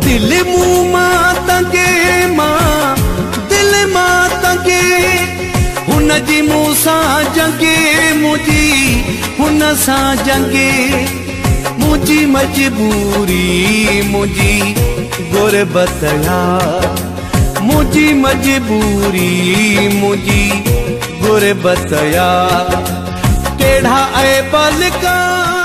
दिल मुँह मां तंगे मां दिल मां तंगे हुन जी मूं सां जंगे मुंहिंजी हुन सां जंगे मुंहिंजी मजबूरी मुंहिंजी गुरबत या मुंहिंजी मजबूरी मुंहिंजी गुरबत या टेढ़ा ऐं पलका